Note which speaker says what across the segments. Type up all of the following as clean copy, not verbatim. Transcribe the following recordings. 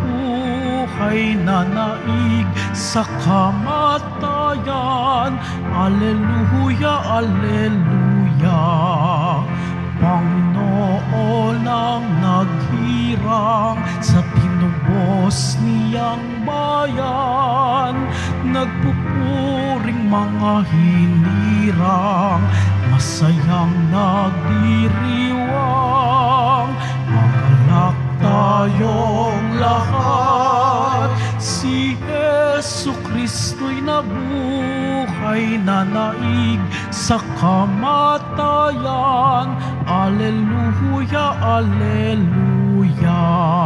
Speaker 1: buhay na naig sa kamatayan. Alleluia, alleluia. Panginoon ang naghirang sa pinubos niyang bayan. Nagpupuring mga hinirang, masayang nagdiriwang. Magalak tayong lahat, si Jesucristo'y nabuhay na naig sa kamatayan. Alleluia, alleluia.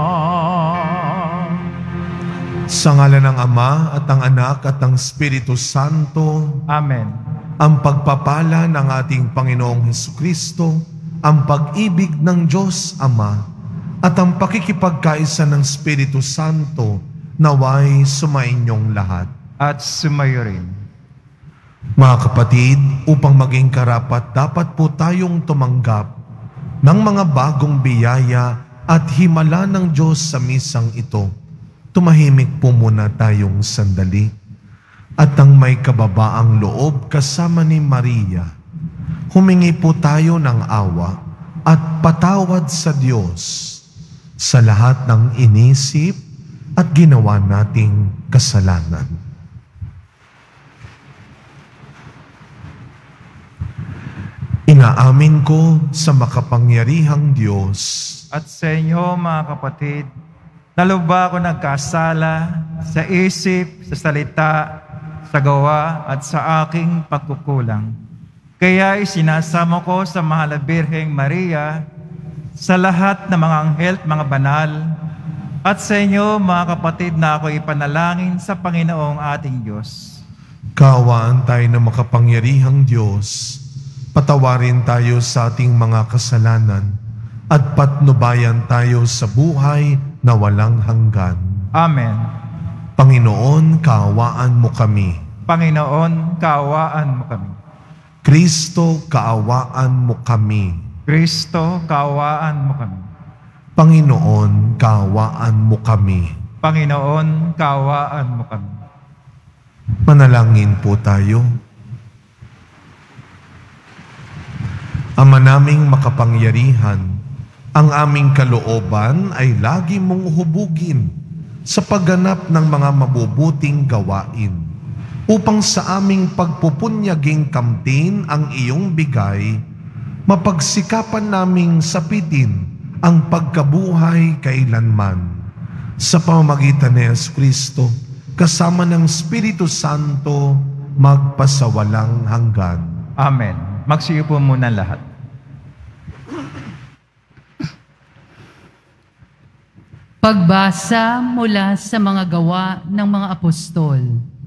Speaker 2: Sa ngalan ng Ama at ng Anak at ng Espiritu Santo.
Speaker 3: Amen.
Speaker 2: Ang pagpapala ng ating Panginoong Hesukristo, ang pag-ibig ng Diyos Ama, at ang pakikipagkaisa ng Espiritu Santo naway sumainyong lahat.
Speaker 3: At sumayo rin.
Speaker 2: Mga kapatid, upang maging karapat dapat po tayong tumanggap ng mga bagong biyaya at himala ng Diyos sa misang ito. Tumahimik po muna tayong sandali. At ang may kababaang loob kasama ni Maria, humingi po tayo ng awa at patawad sa Diyos sa lahat ng inisip at ginawa nating kasalanan. Inaamin ko sa makapangyarihang Diyos
Speaker 3: at sa inyo, mga kapatid, na lubha ako nagkasala sa isip, sa salita, sa gawa at sa aking pagkukulang. Kaya isinasamo ko sa Mahal na Birheng Maria, sa lahat ng mga anghel at mga banal, at sa inyo, mga kapatid, na ako ipanalangin sa Panginoong ating Diyos.
Speaker 2: Kaawaan tayo ng makapangyarihang Diyos, patawarin tayo sa ating mga kasalanan, at patnubayan tayo sa buhay na walang hanggan.
Speaker 3: Amen.
Speaker 2: Panginoon, kaawaan mo kami.
Speaker 3: Panginoon, kaawaan mo kami.
Speaker 2: Kristo, kaawaan mo kami.
Speaker 3: Kristo, kaawaan mo kami.
Speaker 2: Panginoon, kaawaan mo kami.
Speaker 3: Panginoon, kaawaan mo kami.
Speaker 2: Manalangin po tayo. Ama naming makapangyarihan, ang aming kalooban ay lagi mong hubugin sa pagganap ng mga mabubuting gawain, upang sa aming pagpupunyaging kamtin ang iyong bigay, mapagsikapan naming sapitin ang pagkabuhay kailanman. Sa pamamagitan ni Jesucristo, kasama ng Espiritu Santo, magpasawalang hanggan.
Speaker 3: Amen. Magsiupo muna lahat.
Speaker 4: Pagbasa mula sa mga gawa ng mga apostol.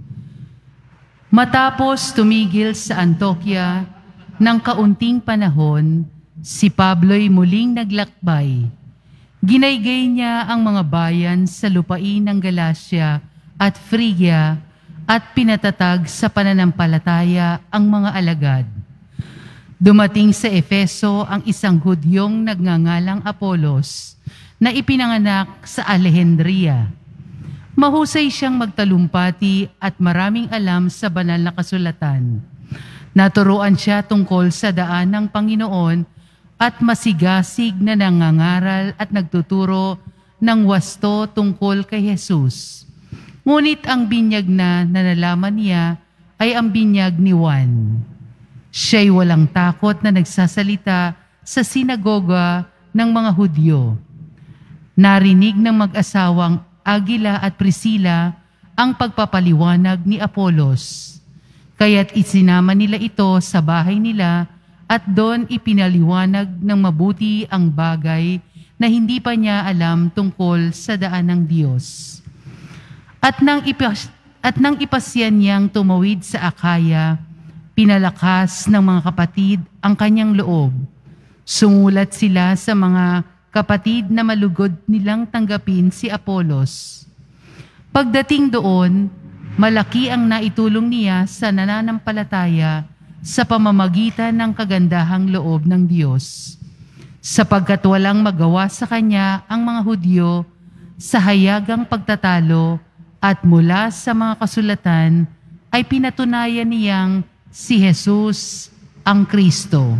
Speaker 4: Matapos tumigil sa Antioquia ng kaunting panahon, si Pablo'y muling naglakbay. Ginaygay niya ang mga bayan sa lupain ng Galacia at Phrygia at pinatatag sa pananampalataya ang mga alagad. Dumating sa Efeso ang isang Hudyong nagngangalang Apolos na ipinanganak sa Alejandria. Mahusay siyang magtalumpati at maraming alam sa banal na kasulatan. Naturuan siya tungkol sa daan ng Panginoon at masigasig na nangangaral at nagtuturo ng wasto tungkol kay Jesus. Ngunit ang binyag na nalalaman niya ay ang binyag ni Juan. Siya'y walang takot na nagsasalita sa sinagoga ng mga Hudyo. Narinig ng mag-asawang Agila at Priscilla ang pagpapaliwanag ni Apolos. Kaya't isinama nila ito sa bahay nila at doon ipinaliwanag ng mabuti ang bagay na hindi pa niya alam tungkol sa daan ng Diyos. At nang ipasyan niyang tumawid sa Akaya, pinalakas ng mga kapatid ang kanyang loob. Sumulat sila sa mga kapatid na malugod nilang tanggapin si Apolos. Pagdating doon, malaki ang naitulong niya sa nananampalataya sa pamamagitan ng kagandahang loob ng Diyos. Sapagkat walang magawa sa kanya ang mga Hudyo sa hayagang pagtatalo at mula sa mga kasulatan ay pinatunayan niyang si Jesus ang Kristo.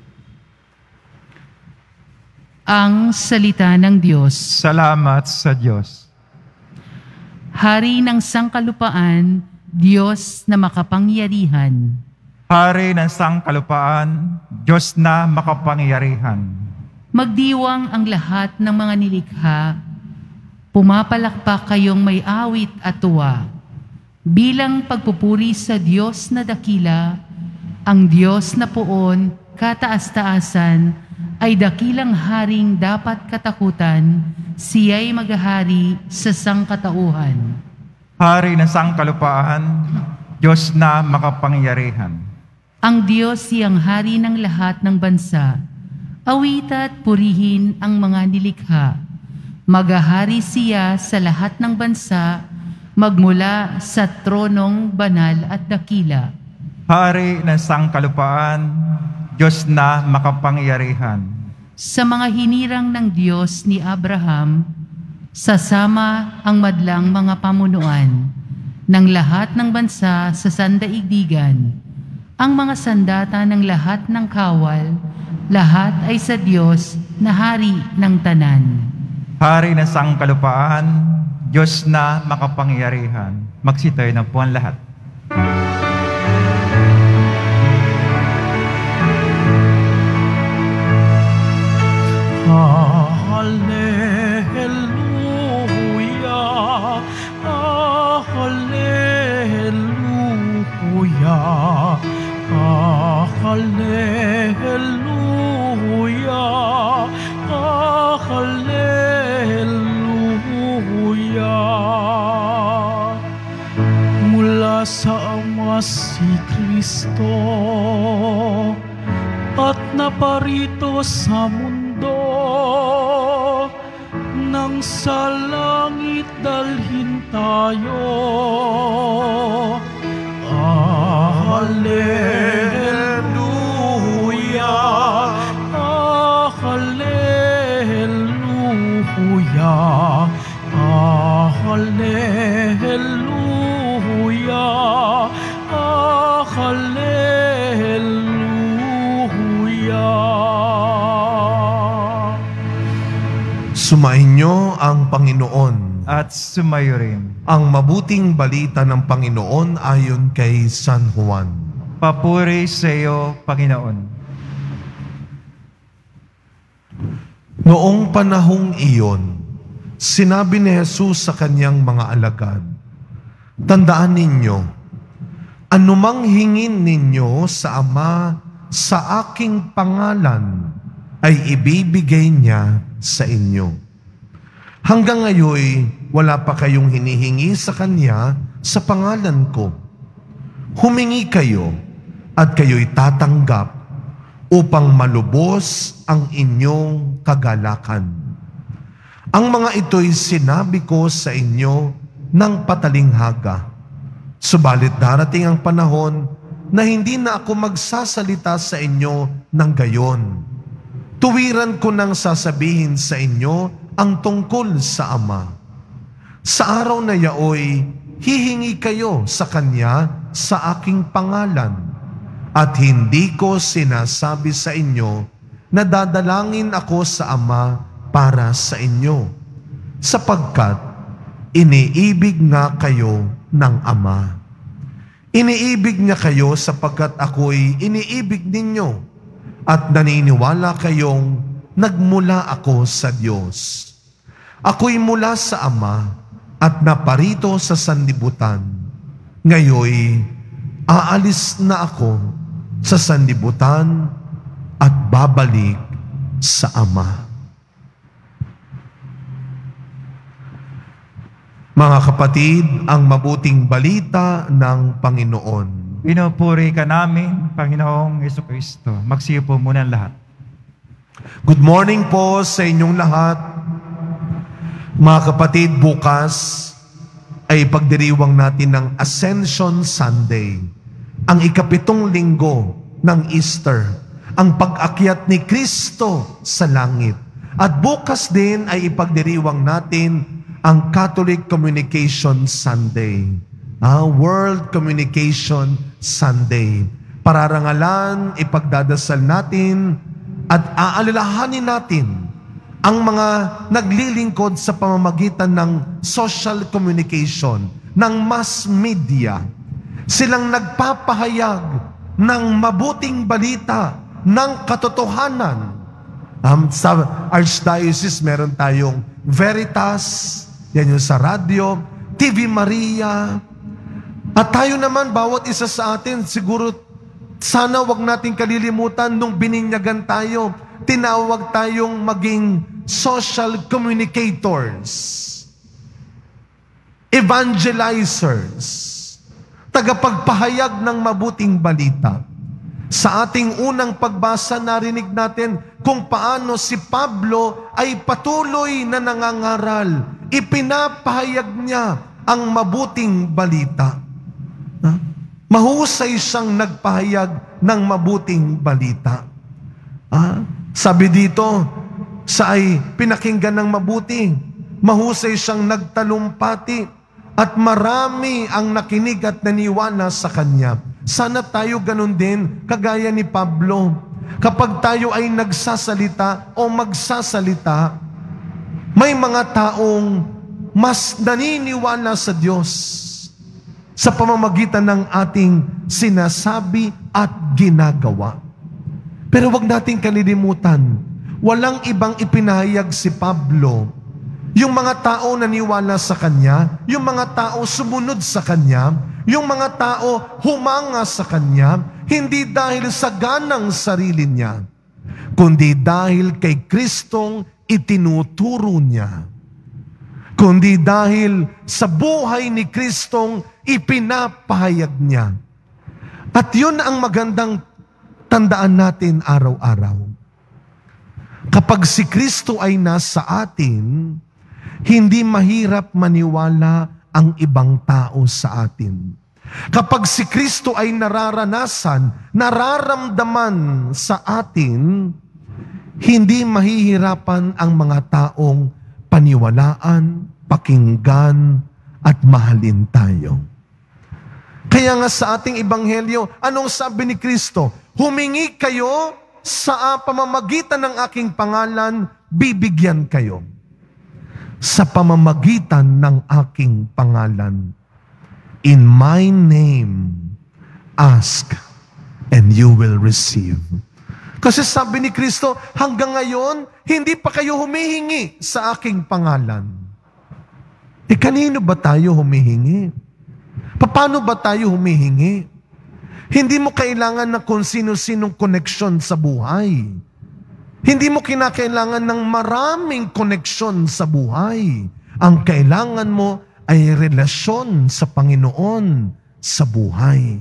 Speaker 4: Ang salita ng Diyos.
Speaker 3: Salamat sa Diyos.
Speaker 4: Hari ng sangkalupaan, Diyos na makapangyarihan.
Speaker 3: Hari ng sangkalupaan, Diyos na makapangyarihan.
Speaker 4: Magdiwang ang lahat ng mga nilikha, pumapalakpak kayong may awit at tuwa. Bilang pagpupuri sa Diyos na dakila, ang Diyos na poon, kataas-taasan, ay dakilang haring dapat katakutan, siya'y maghahari sa sangkatauhan.
Speaker 3: Hari ng sangkalupaan, Diyos na makapangyarihan.
Speaker 4: Ang Diyos siyang hari ng lahat ng bansa. Awit at purihin ang mga nilikha. Maghahari siya sa lahat ng bansa, magmula sa tronong banal at dakila.
Speaker 3: Hari ng sangkalupaan, Diyos na makapangyarihan.
Speaker 4: Sa mga hinirang ng Diyos ni Abraham, sasama ang madlang mga pamunuan ng lahat ng bansa sa sandaigdigan. Ang mga sandata ng lahat ng kawal, lahat ay sa Diyos na hari ng tanan.
Speaker 3: Hari ng sangkalupaan, Diyos na makapangyarihan. Magsitayo na po ang lahat.
Speaker 1: Hallelujah, hallelujah, hallelujah, hallelujah. Mula sa Ama si Kristo at naparito sa mundo, nang sa langit dalhin tayo. Hallelujah, hallelujah, hallelujah, hallelujah.
Speaker 2: Sumainyo ang Panginoon.
Speaker 3: At sumayo rin.
Speaker 2: Ang mabuting balita ng Panginoon ayon kay San Juan.
Speaker 3: Papuri sa iyo, Panginoon.
Speaker 2: Noong panahong iyon, sinabi ni Jesus sa kanyang mga alagad, "Tandaan ninyo, anumang hingin ninyo sa Ama sa aking pangalan, ay ibibigay niya sa inyo. Hanggang ngayon, wala pa kayong hinihingi sa Kanya sa pangalan ko. Humingi kayo at kayo'y tatanggap upang malubos ang inyong kagalakan. Ang mga ito'y sinabi ko sa inyo ng patalinghaga. Subalit darating ang panahon na hindi na ako magsasalita sa inyo ng gayon. Tuwiran ko nang sasabihin sa inyo ang tungkol sa Ama. Sa araw na yaoy, hihingi kayo sa Kanya sa aking pangalan, at hindi ko sinasabi sa inyo na dadalangin ako sa Ama para sa inyo, sapagkat iniibig nga kayo ng Ama. Iniibig niya kayo sapagkat ako'y iniibig ninyo, at naniniwala kayong nagmula ako sa Diyos. Ako'y mula sa Ama at naparito sa sanlibutan. Ngayoy, aalis na ako sa sanlibutan at babalik sa Ama." Mga kapatid, ang mabuting balita ng Panginoon.
Speaker 3: Pinupuri ka namin, Panginoong Jesucristo. Magsiyo po muna ang lahat.
Speaker 2: Good morning po sa inyong lahat. Mga kapatid, bukas ay pagdiriwang natin ng Ascension Sunday, ang ikapitong linggo ng Easter, ang pag-akyat ni Kristo sa langit. At bukas din ay ipagdiriwang natin ang Catholic Communication Sunday. World Communication Sunday. Pararangalan, ipagdadasal natin, at aalalahanin natin ang mga naglilingkod sa pamamagitan ng social communication, ng mass media. Silang nagpapahayag ng mabuting balita, ng katotohanan. Sa Archdiocese, meron tayong Veritas, yan yung sa radyo, TV Maria. At tayo naman, bawat isa sa atin, siguro, sana wag natin kalilimutan nung bininyagan tayo, tinawag tayong maging social communicators, evangelizers, tagapagpahayag ng mabuting balita. Sa ating unang pagbasa, narinig natin kung paano si Pablo ay patuloy na nangangaral. Ipinapahayag niya ang mabuting balita. Mahusay siyang nagpahayag ng mabuting balita. Sabi dito, siya ay pinakinggan ng mabuti. Mahusay siyang nagtalumpati at marami ang nakinig at naniwala sa kanya. Sana tayo ganun din, kagaya ni Pablo. Kapag tayo ay nagsasalita o magsasalita, may mga taong mas naniniwala sa Diyos sa pamamagitan ng ating sinasabi at ginagawa. Pero wag nating kalilimutan, walang ibang ipinahayag si Pablo. Yung mga tao naniwala sa kanya, yung mga tao sumunod sa kanya, yung mga tao humanga sa kanya, hindi dahil sa ganang sarili niya, kundi dahil kay Kristong itinuturo niya. Kundi dahil sa buhay ni Kristong ipinapahayag niya. At yun ang magandang tandaan natin araw-araw. Kapag si Kristo ay nasa atin, hindi mahirap maniwala ang ibang tao sa atin. Kapag si Kristo ay nararanasan, nararamdaman sa atin, hindi mahihirapan ang mga taong paniwalaan, pakinggan, at mahalin tayo. Kaya nga sa ating ebanghelyo, anong sabi ni Kristo? Humingi kayo sa pamamagitan ng aking pangalan, bibigyan kayo. Sa pamamagitan ng aking pangalan. In my name, ask and you will receive. Kasi sabi ni Kristo, hanggang ngayon, hindi pa kayo humihingi sa aking pangalan. Kanino ba tayo humihingi? Paano ba tayo humihingi? Hindi mo kailangan na kung sino-sinong koneksyon sa buhay. Hindi mo kinakailangan ng maraming koneksyon sa buhay. Ang kailangan mo ay relasyon sa Panginoon sa buhay.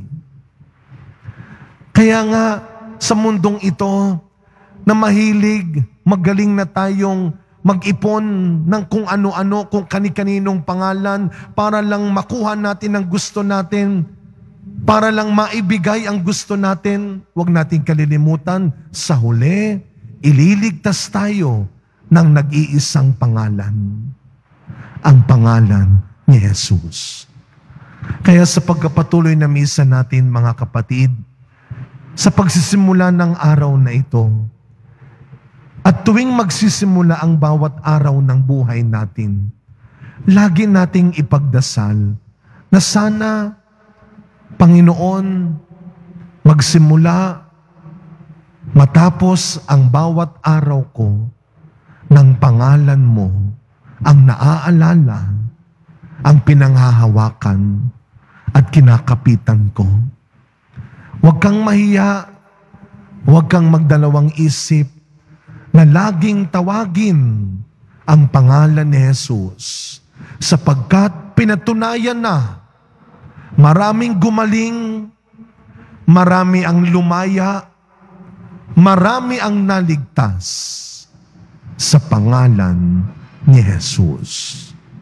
Speaker 2: Kaya nga, sa mundong ito, na mahilig, magaling na tayong mag-ipon ng kung ano-ano, kung kani-kaninong pangalan, para lang makuha natin ang gusto natin, para lang maibigay ang gusto natin. Huwag nating kalilimutan, sa huli, ililigtas tayo ng nag-iisang pangalan. Ang pangalan ni Jesus. Kaya sa pagkapatuloy na misa natin, mga kapatid, sa pagsisimula ng araw na ito, at tuwing magsisimula ang bawat araw ng buhay natin, lagi nating ipagdasal na sana, Panginoon, magsimula, matapos ang bawat araw ko ng pangalan mo ang naaalala, ang pinanghahawakan at kinakapitan ko. Huwag kang mahiya, huwag kang magdalawang isip na laging tawagin ang pangalan ni Jesus sapagkat pinatunayan na maraming gumaling, marami ang lumaya, marami ang naligtas sa pangalan ni Jesus.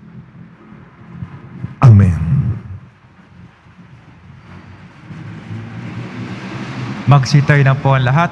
Speaker 2: Amen.
Speaker 3: Magsitay na po ang lahat.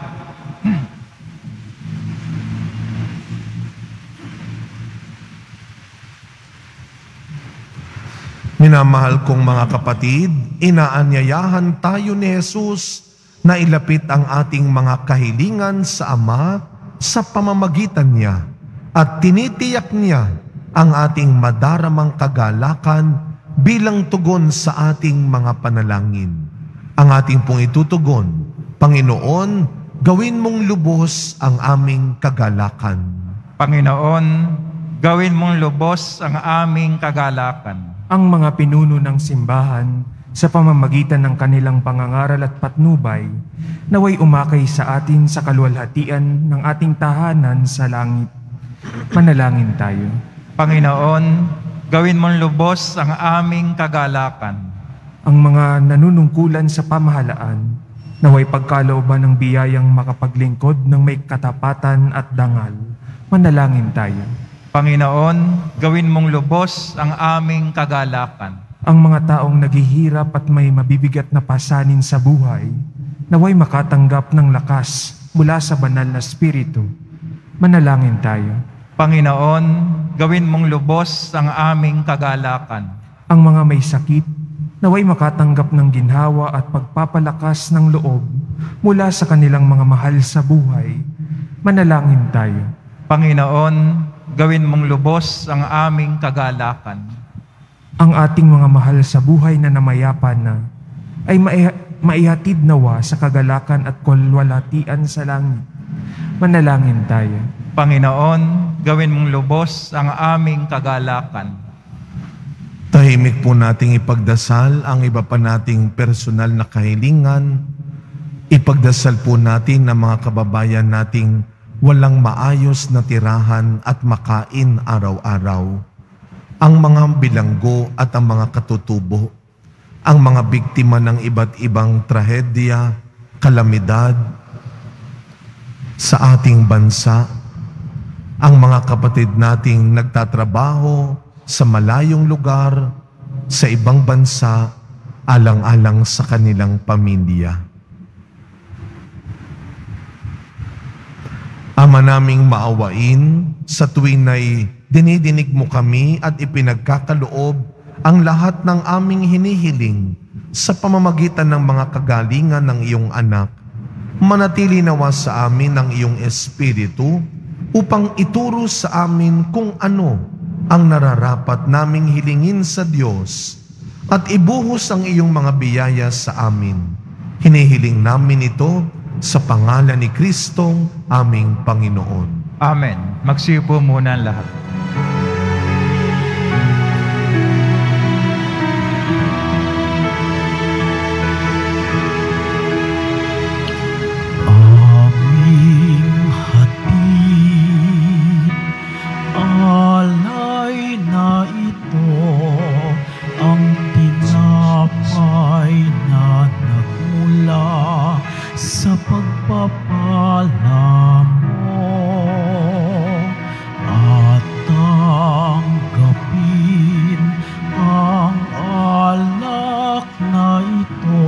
Speaker 2: Minamahal kong mga kapatid, inaanyayahan tayo ni Jesus na ilapit ang ating mga kahilingan sa Ama sa pamamagitan niya at tinitiyak niya ang ating madaramang kagalakan bilang tugon sa ating mga panalangin. Ang ating pong itutugon, Panginoon, gawin mong lubos ang aming kagalakan.
Speaker 3: Panginoon, gawin mong lubos ang aming kagalakan.
Speaker 5: Ang mga pinuno ng simbahan sa pamamagitan ng kanilang pangangaral at patnubay, naway umakay sa atin sa kaluwalhatian ng ating tahanan sa langit. Manalangin tayo.
Speaker 3: Panginoon, gawin mong lubos ang aming kagalakan.
Speaker 5: Ang mga nanunungkulan sa pamahalaan, naway pagkalooban ng biyayang makapaglingkod ng may katapatan at dangal. Manalangin tayo.
Speaker 3: Panginoon, gawin mong lubos ang aming kagalakan.
Speaker 5: Ang mga taong naghihirap at may mabibigat na pasanin sa buhay, naway makatanggap ng lakas mula sa banal na Espiritu. Manalangin tayo.
Speaker 3: Panginoon, gawin mong lubos ang aming kagalakan.
Speaker 5: Ang mga may sakit, naway makatanggap ng ginhawa at pagpapalakas ng loob mula sa kanilang mga mahal sa buhay. Manalangin tayo.
Speaker 3: Panginoon, gawin mong lubos ang aming kagalakan.
Speaker 5: Ang ating mga mahal sa buhay na namayapa na ay maihatid nawa sa kagalakan at kalwalhatian sa langit. Manalangin tayo.
Speaker 3: Panginoon, gawin mong lubos ang aming kagalakan.
Speaker 2: Tahimik po nating ipagdasal ang iba pa nating personal na kahilingan. Ipagdasal po natin ang mga kababayan nating walang maayos na tirahan at makain araw-araw. Ang mga bilanggo at ang mga katutubo. Ang mga biktima ng iba't ibang trahedya, kalamidad sa ating bansa. Ang mga kapatid nating nagtatrabaho sa malayong lugar, sa ibang bansa, alang-alang sa kanilang pamilya. Ama naming maawain, sa tuwing ay dinidinig mo kami at ipinagkakaloob ang lahat ng aming hinihiling sa pamamagitan ng mga kagalingan ng iyong anak. Manatili nawa sa amin ang iyong Espiritu upang ituro sa amin kung ano ang nararapat naming hilingin sa Diyos at ibuhos ang iyong mga biyaya sa amin. Hinihiling namin ito sa pangalan ni Kristong aming Panginoon.
Speaker 3: Amen. Magsiupo muna ang lahat.
Speaker 1: Aming hatid, alay na ito, ang tinapay na nagmula sa pagpapala mo, at tanggapin ang alak na ito,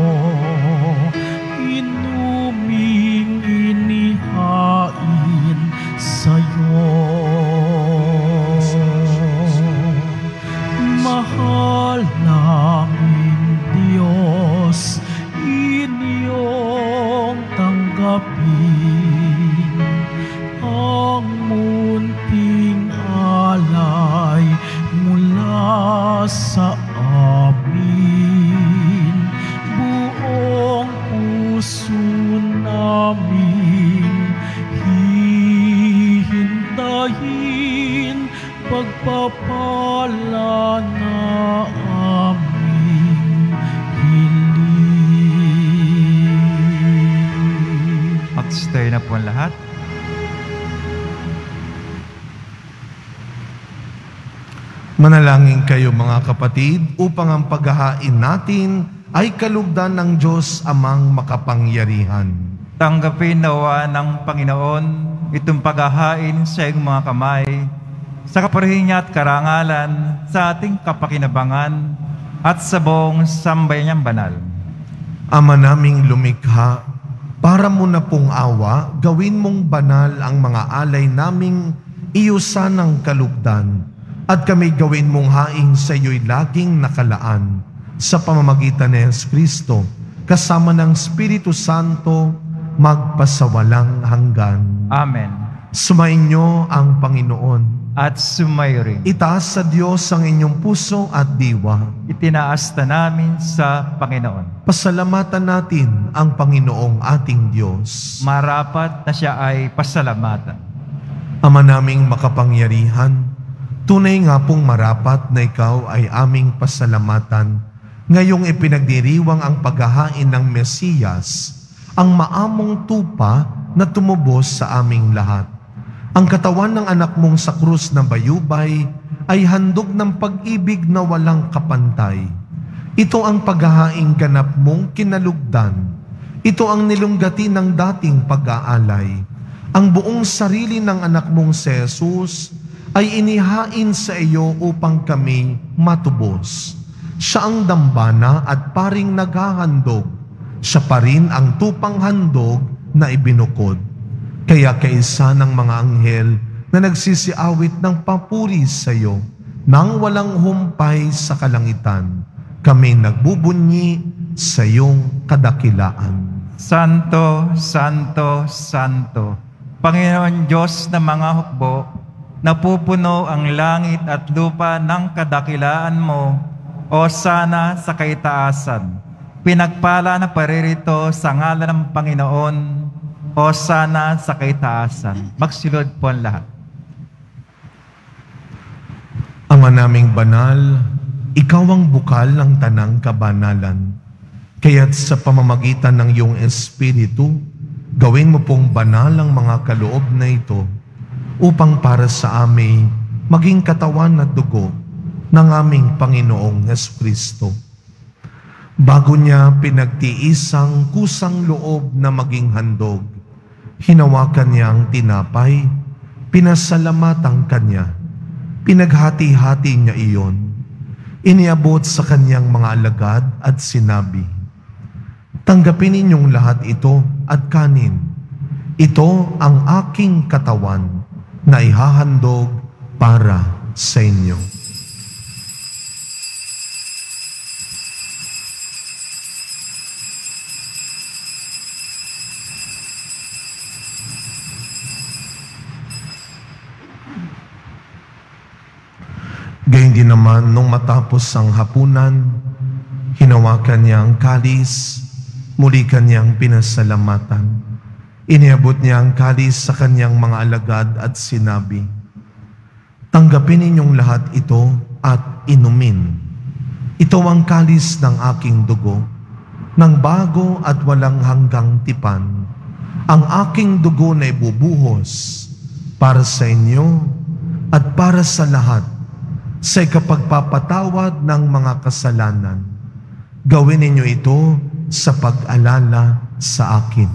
Speaker 1: inuming inihain sa'yo. Mahal naming Diyos, inyong tanggapin ang munting alay mula sa amin. Buong puso namin hihintayin pagpapala na aming hiling.
Speaker 3: Mag-stay na po ang lahat.
Speaker 2: Manalangin kayo mga kapatid upang ang paghahain natin ay kalugdan ng Diyos amang makapangyarihan.
Speaker 3: Tanggapin nawa ng Panginoon itong paghahain sa iyong mga kamay, sa kapurihan niya at karangalan, sa ating kapakinabangan at sa buong sambayan niyang banal.
Speaker 2: Ama naming lumikha, para mo na pong awa, gawin mong banal ang mga alay naming iyusan ng kalugdan at kami gawin mong haing sa iyo'y laging nakalaan sa pamamagitan ni Jesucristo, kasama ng Espiritu Santo, magpasawalang hanggan.
Speaker 3: Amen.
Speaker 2: Sumainyo ang Panginoon.
Speaker 3: At sumayo rin.
Speaker 2: Itaas sa Diyos ang inyong puso at diwa.
Speaker 3: Itinaas na namin sa Panginoon.
Speaker 2: Pasalamatan natin ang Panginoong ating Diyos.
Speaker 3: Marapat na siya ay pasalamatan.
Speaker 2: Ama naming makapangyarihan, tunay nga pong marapat na ikaw ay aming pasalamatan ngayong ipinagdiriwang ang paghahain ng Mesiyas, ang maamong tupa na tumubos sa aming lahat. Ang katawan ng anak mong sa krus na bayubay ay handog ng pag-ibig na walang kapantay. Ito ang paghahaing ganap mong kinalugdan. Ito ang nilunggati ng dating pag-aalay. Ang buong sarili ng anak mong si Jesus ay inihain sa iyo upang kami matubos. Siya ang dambana at paring naghahandog. Siya pa rin ang tupang handog na ibinukod. Kaya kaisa ng mga anghel na nagsisiawit ng papuri sa iyo, nang walang humpay sa kalangitan, kami nagbubunyi sa iyong kadakilaan.
Speaker 3: Santo, Santo, Santo, Panginoon Diyos ng mga hukbo, napupuno ang langit at lupa ng kadakilaan mo, o sana sa kaitaasan. Pinagpala na paririto sa ngalan ng Panginoon, o sana sa kaitaasan. Magsilod po ang lahat.
Speaker 2: Ama naming banal, ikaw ang bukal ng tanang kabanalan. Kaya't sa pamamagitan ng iyong Espiritu, gawin mo pong banal ang mga kaloob na ito upang para sa amin maging katawan at dugo ng aming Panginoong Jesucristo. Bago niya pinagtiisang kusang loob na maging handog, hinawakan niya ang tinapay, pinasalamatan kanya, pinaghati-hati niya iyon, iniabot sa kanyang mga alagad at sinabi, "Tanggapin ninyong lahat ito at kanin. Ito ang aking katawan na ihahandog para sa inyo." Gayun din naman, nung matapos ang hapunan, hinawakan niya ang kalis, muli kanyang pinasalamatan. Iniabot niya ang kalis sa kanyang mga alagad at sinabi, "Tanggapin ninyong lahat ito at inumin. Ito ang kalis ng aking dugo, ng bago at walang hanggang tipan. Ang aking dugo na ibubuhos para sa inyo at para sa lahat sa ikapagpapatawad ng mga kasalanan. Gawin ninyo ito sa pag-alala sa akin."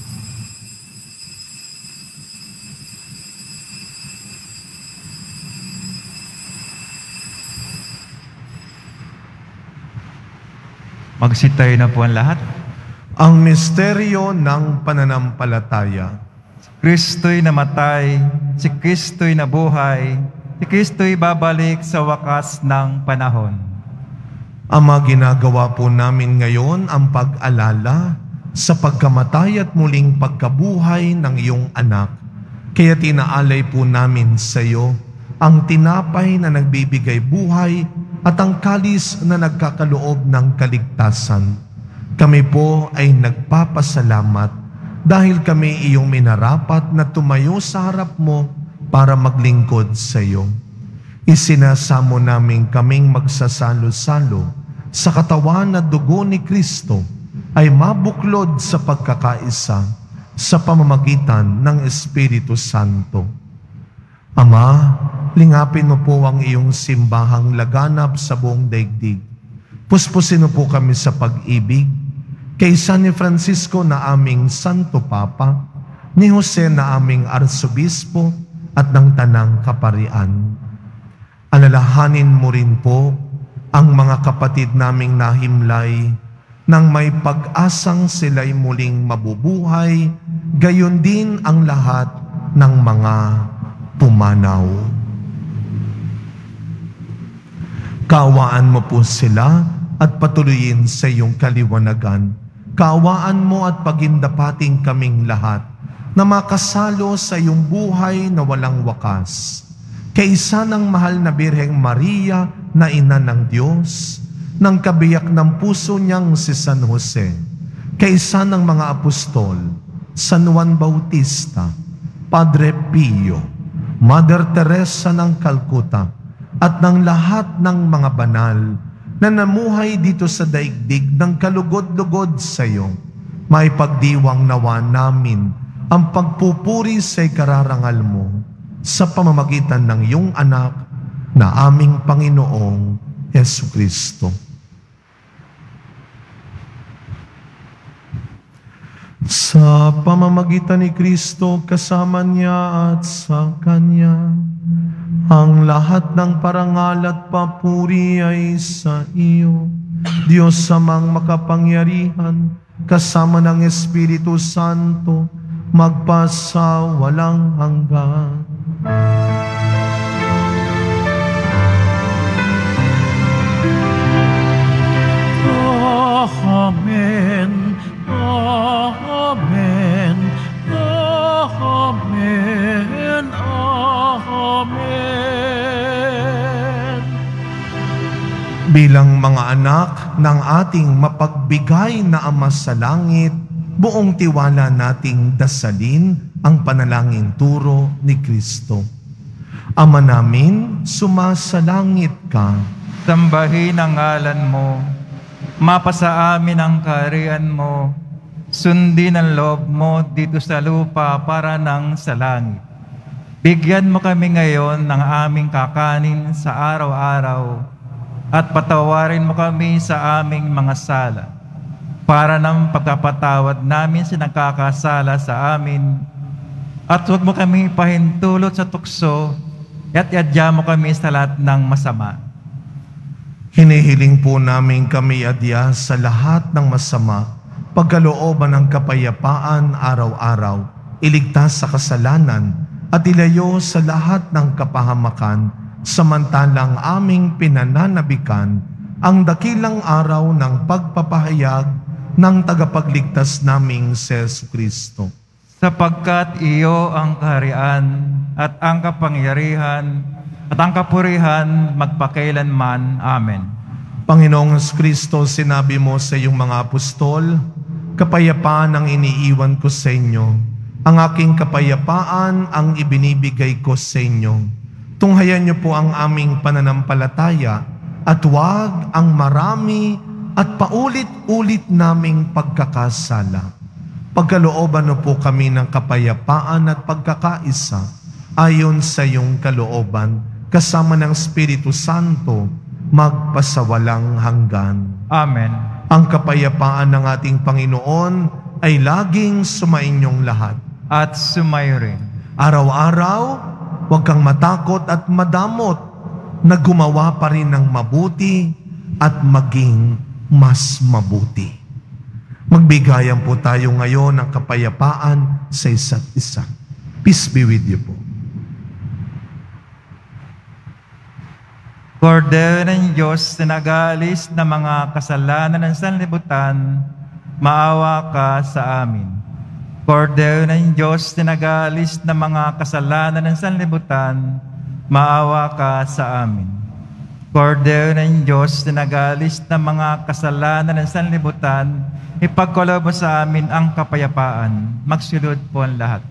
Speaker 3: Magsitayo na po ang lahat.
Speaker 2: Ang misteryo ng pananampalataya.
Speaker 3: Si Kristo'y namatay, si Kristo'y nabuhay, si Kristo'y babalik sa wakas ng panahon.
Speaker 2: Ama, ginagawa po namin ngayon ang pag-alala sa pagkamatay at muling pagkabuhay ng iyong anak. Kaya tinaalay po namin sa iyo ang tinapay na nagbibigay buhay at ang kalis na nagkakaloob ng kaligtasan. Kami po ay nagpapasalamat dahil kami iyong minarapat na tumayo sa harap mo para maglingkod sa iyo. Isinasamo namin kaming magsasalo-salo sa katawan at dugo ni Kristo ay mabuklod sa pagkakaisa sa pamamagitan ng Espiritu Santo. Ama, lingapin mo po ang iyong simbahang laganap sa buong daigdig. Puspusin mo po kami sa pag-ibig kay San Francisco na aming Santo Papa, ni Jose na aming Arsobispo at ng Tanang Kaparian. Alalahanin mo rin po ang mga kapatid naming nahimlay nang may pag-asang sila'y muling mabubuhay, gayon din ang lahat ng mga pumanaw. Kaawaan mo po sila at patuloyin sa iyong kaliwanagan. Kaawaan mo at pagindapating kaming lahat na makasalo sa iyong buhay na walang wakas. Kaisa ng mahal na Birheng Maria na ina ng Diyos, ng kabiyak ng puso niyang si San Jose, kaisa ng mga apostol, San Juan Bautista, Padre Pio, Mother Teresa ng Calcutta, at ng lahat ng mga banal na namuhay dito sa daigdig ng kalugod-lugod sa iyo, may pagdiwang nawa namin ang pagpupuri sa ikararangal mo sa pamamagitan ng iyong anak na aming Panginoong Jesucristo. Sa pamamagitan ni Kristo, kasama niya at sa Kanya, ang lahat ng parangal at papuri ay sa iyo, Diyos Amang makapangyarihan, kasama ng Espiritu Santo, magpasa walang hanggan.
Speaker 1: Amen. Amen. Amen. Amen.
Speaker 2: Bilang mga anak ng ating mapagbigay na Ama sa langit, buong tiwala nating dasalin ang panalangin turo ni Kristo. Ama namin, sumasalangit ka.
Speaker 3: Sambahin ang ngalan mo. Mapasa amin ang kaharian mo. Sundin ang loob mo dito sa lupa para nang sa langit. Bigyan mo kami ngayon ng aming kakanin sa araw-araw at patawarin mo kami sa aming mga sala para ng pagkapatawad namin sa nagkakasala sa amin, at huwag mo kami pahintulot sa tukso at iadya mo kami sa lahat ng masama.
Speaker 2: Hinihiling po namin kami adya sa lahat ng masama, pagkalooban ng kapayapaan araw-araw, iligtas sa kasalanan at ilayo sa lahat ng kapahamakan, samantalang aming pinananabikan ang dakilang araw ng pagpapahayag ng tagapagligtas naming si Jesucristo.
Speaker 3: Sapagkat iyo ang kaharian at ang kapangyarihan at ang kapurihan magpakailanman. Amen.
Speaker 2: Panginoong Kristo, sinabi mo sa iyong mga apostol, kapayapaan ang iniiwan ko sa inyo. Ang aking kapayapaan ang ibinibigay ko sa inyo. Tunghayan niyo po ang aming pananampalataya at huwag ang marami at paulit-ulit naming pagkakasala. Pagkalooban niyo po kami ng kapayapaan at pagkakaisa ayon sa iyong kalooban, kasama ng Espiritu Santo, magpasawalang hanggan.
Speaker 3: Amen.
Speaker 2: Ang kapayapaan ng ating Panginoon ay laging sumainyong lahat.
Speaker 3: At sumayo rin.
Speaker 2: Araw-araw, huwag kang matakot at madamot na gumawa pa rin ng mabuti at maging mas mabuti. Magbigayan po tayo ngayon ng kapayapaan sa isa't isa. Peace be with you po.
Speaker 3: Kordero ng Diyos na nag-aalis ng mga kasalanan ng sanlibutan, maawa ka sa amin. Kordero ng Diyos na nag-aalis ng mga kasalanan ng sanlibutan, maawa ka sa amin. Kordero ng Diyos na nag-aalis ng mga kasalanan ng sanlibutan, ipagkaloob mo sa amin ang kapayapaan. Magsulod po ang lahat.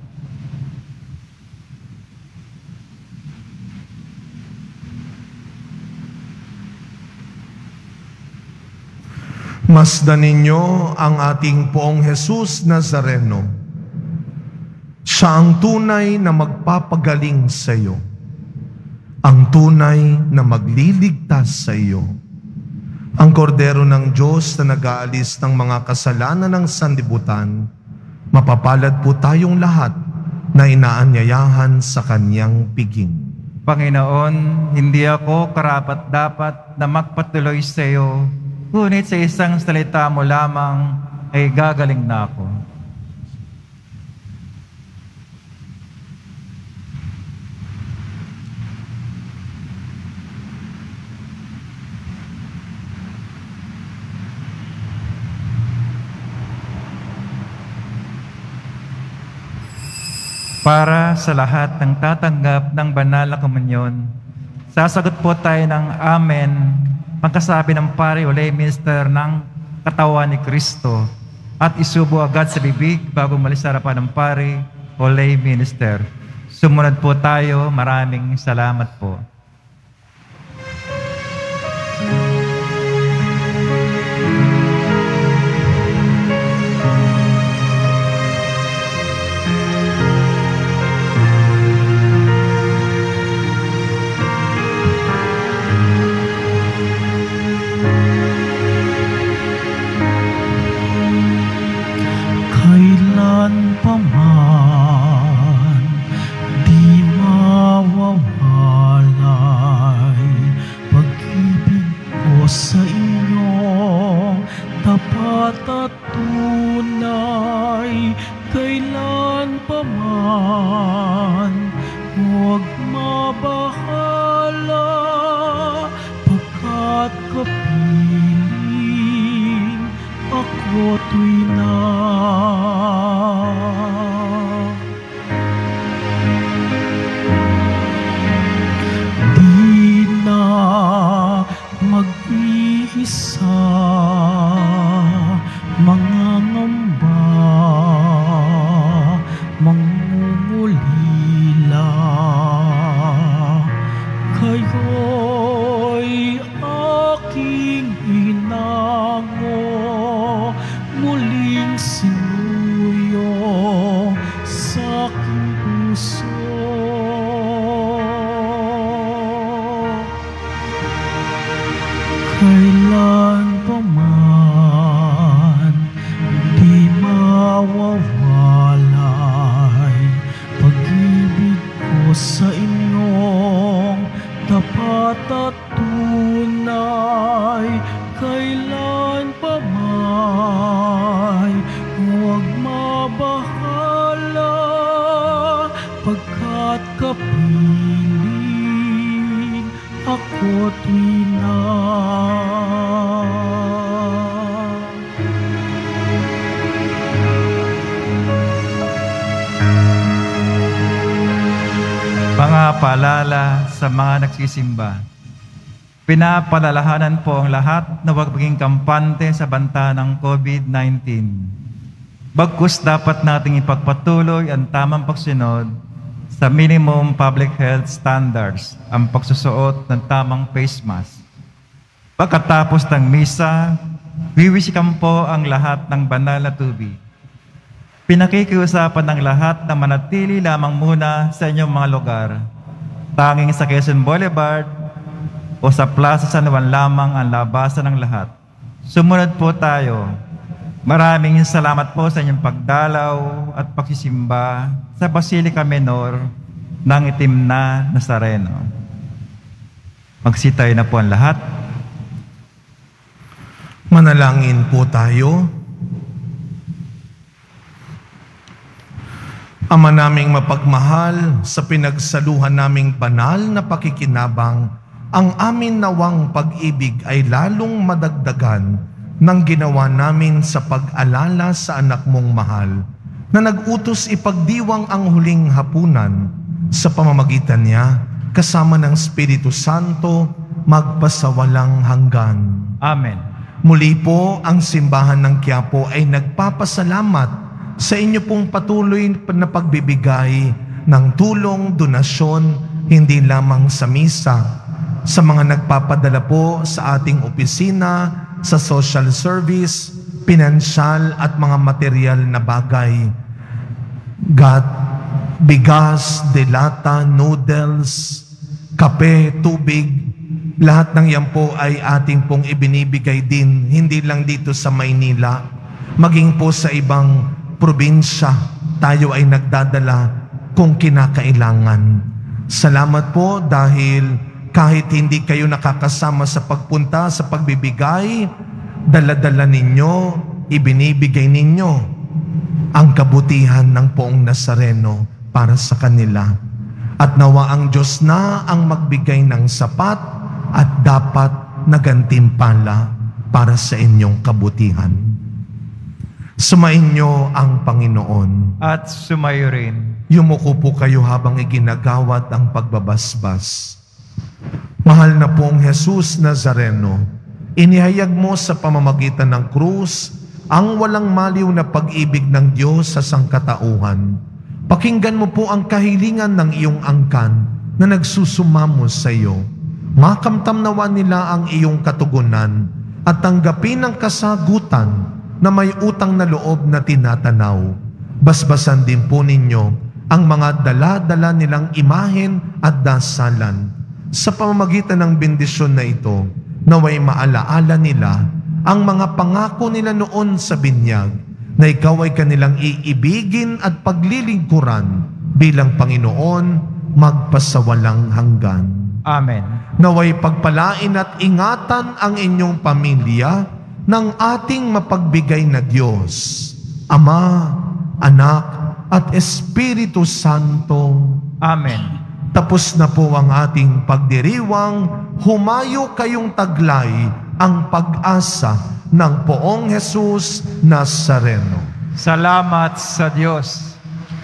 Speaker 2: Masdan ninyo ang ating Poong Jesus Nazareno. Siya ang tunay na magpapagaling sa iyo. Ang tunay na magliligtas sa iyo. Ang kordero ng Diyos na nag-aalis ng mga kasalanan ng sanlibutan, mapapalad po tayong lahat na inaanyayahan sa kanyang piging.
Speaker 3: Panginoon, hindi ako karapat-dapat na magpatuloy sa iyo, ngunit sa isang salita mo lamang ay gagaling na ako. Para sa lahat ng tatanggap ng banal na komunyon, sasagot po tayo ng Amen pagkasabi ng pari o lay minister ng katawan ni Kristo at isubo agad sa bibig bago umalis sa harapan ng pari o lay minister. Sumunod po tayo. Maraming salamat po.
Speaker 1: Kailan pa man di mawawalay pag-ibig ko sa inyo, tapat at tunay. Kailan pa man huwag mabahala, pagkat kapiling ako'y na. Di na mag-iisa, mangangamba, mangungulila. Kayo'y aking inango, muling sinuyo sa aking puso. Kailan pa man di mawawalay pag-ibig ko sa inyong tapat at tunay. Kailan pa man huwag mabahala, pagkat kapiling ako'y na.
Speaker 3: Pangapaalala sa mga nagsisimba. Pinapalalahanan po ang lahat na huwag maging kampante sa banta ng COVID-19. Bagkus dapat nating ipagpatuloy ang tamang pagsunod sa minimum public health standards, ang pagsusuot ng tamang face mask. Pagkatapos ng misa, wiwisikan po ang lahat ng banal na tubig. Pinakikiusapan ng lahat na manatili lamang muna sa inyong mga lugar. Tanging sa Quezon Boulevard o sa Plaza San Juan lamang ang labasan ng lahat. Sumunod po tayo. Maraming salamat po sa inyong pagdalaw at pagsisimba sa Basilica Menor ng Itim na Nazareno. Magsitayo na po ang lahat.
Speaker 2: Manalangin po tayo. Ama naming mapagmahal, sa pinagsaluhan naming banal na pakikinabang, ang amin nawang pag-ibig ay lalong madagdagan ng ginawa namin sa pag-alala sa anak mong mahal, na nag-utos ipagdiwang ang huling hapunan sa pamamagitan niya, kasama ng Espiritu Santo, magpasawalang hanggan.
Speaker 3: Amen.
Speaker 2: Muli po, ang simbahan ng Quiapo ay nagpapasalamat sa inyo pong patuloy na pagbibigay ng tulong, donasyon, hindi lamang sa misa, sa mga nagpapadala po sa ating opisina, sa social service, pinansyal at mga material na bagay. Bigas, delata, noodles, kape, tubig, lahat ng yan po ay ating pong ibinibigay din, hindi lang dito sa Maynila, maging po sa ibang probinsya, tayo ay nagdadala kung kinakailangan. Salamat po dahil kahit hindi kayo nakakasama sa pagpunta, sa pagbibigay, dala-dala ninyo, ibinibigay ninyo ang kabutihan ng Poong Nazareno para sa kanila. At nawa ang Diyos na ang magbigay ng sapat at dapat na gantimpala para sa inyong kabutihan. Sumainyo ang Panginoon.
Speaker 3: At sumayo rin.
Speaker 2: Yumuko po kayo habang iginagawad ang pagbabasbas. Mahal na pong Jesus Nazareno, inihayag mo sa pamamagitan ng krus ang walang maliw na pag-ibig ng Diyos sa sangkatauhan. Pakinggan mo po ang kahilingan ng iyong angkan na nagsusumamo sa iyo. Makamtam nawa nila ang iyong katugunan at tanggapin ang kasagutan na may utang na loob na tinatanaw. Basbasan din po ninyo ang mga dala-dala nilang imahen at dasalan. Sa pamamagitan ng bendisyon na ito, naway maalaala nila ang mga pangako nila noon sa binyag, na ikaw ay kanilang iibigin at paglilingkuran bilang Panginoon magpasawalang hanggan.
Speaker 3: Amen.
Speaker 2: Naway pagpalain at ingatan ang inyong pamilya ng ating mapagbigay na Diyos, Ama, Anak, at Espiritu Santo.
Speaker 3: Amen.
Speaker 2: Tapos na po ang ating pagdiriwang, humayo kayong taglay ang pag-asa ng Poong Jesus Nazareno.
Speaker 3: Salamat sa Diyos.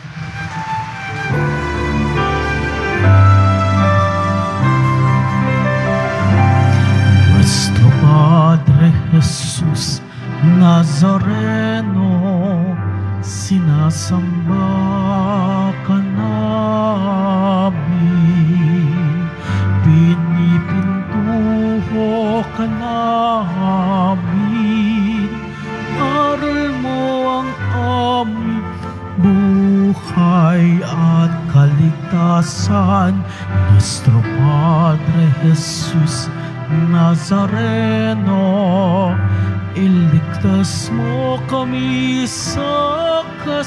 Speaker 1: Nuestro Padre Jesus Nazareno, sinasamba ka namin, pinipintuho ka namin, aral mo ang aming buhay at kaligtasan. Nuestro Padre Jesus Nazareno, iligtas mo kami sa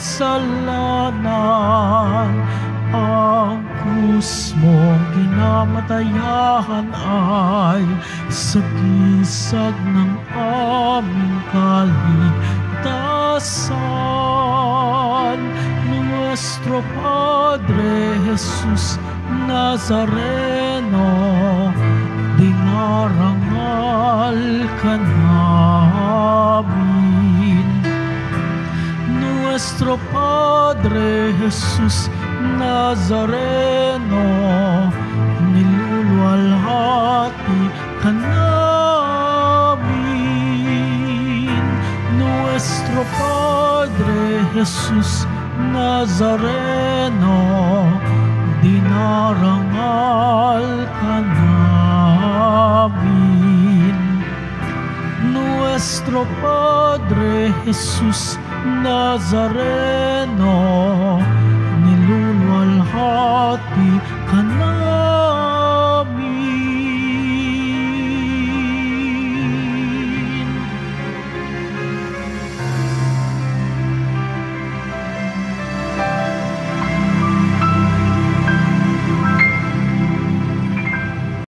Speaker 1: kasalanan. Ang krus mong ginamatayan ay sagisag ng aming kaligtasan. Nuestro Padre Jesus Nazareno, dinarangal ka namin. Nuestro Padre Jesus Nazareno, niluluwalhati ka namin. Nuestro Padre Jesus Nazareno, dinarangal ka namin. Nuestro Padre Jesus Nazareno,